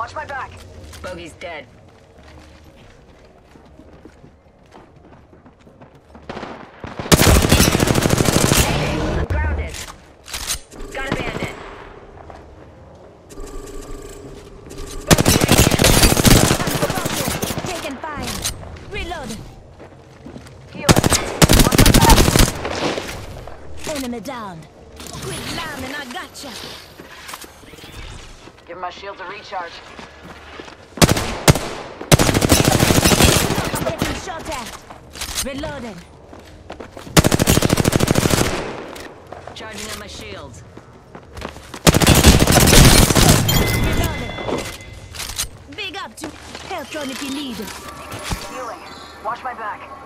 Watch my back. Bogey's dead. I'm grounded. Got a bandit. Taking fire. Reload. Healer. Watch my back. Enemy down. Quit lambing, I gotcha. Give my shields a recharge. Getting shot at. Reloading. Charging on my shields. Reloading. Big up to Heltron if you need it. Healing. Watch my back.